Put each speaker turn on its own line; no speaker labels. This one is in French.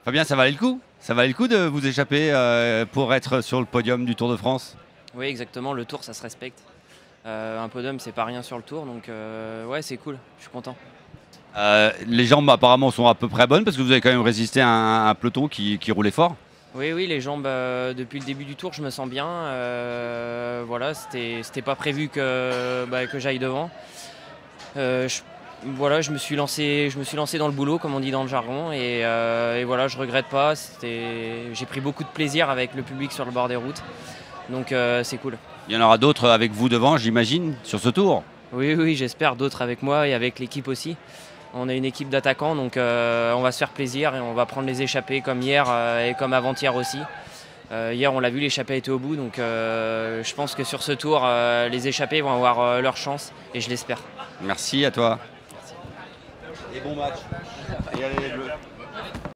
Fabien, ça valait le coup? Ça valait le coup de vous échapper pour être sur le podium du Tour de France?
Oui, exactement, le tour, ça se respecte. Un podium, c'est pas rien sur le tour, donc ouais, c'est cool, je suis content.
Les jambes apparemment sont à peu près bonnes parce que vous avez quand même résisté à un peloton qui roulait fort.
Oui, oui, les jambes, depuis le début du tour, je me sens bien. Voilà, c'était pas prévu que j'aille devant. Voilà, je me suis lancé dans le boulot, comme on dit dans le jargon, et voilà, je regrette pas. J'ai pris beaucoup de plaisir avec le public sur le bord des routes, donc c'est cool.
Il y en aura d'autres avec vous devant, j'imagine, sur ce tour.
Oui, oui, j'espère d'autres avec moi et avec l'équipe aussi. On a une équipe d'attaquants, donc on va se faire plaisir et on va prendre les échappées comme hier et comme avant-hier aussi. Hier, on l'a vu, l'échappée a été au bout, donc je pense que sur ce tour, les échappées vont avoir leur chance et je l'espère.
Merci à toi. Et bon match. Et allez les Bleus.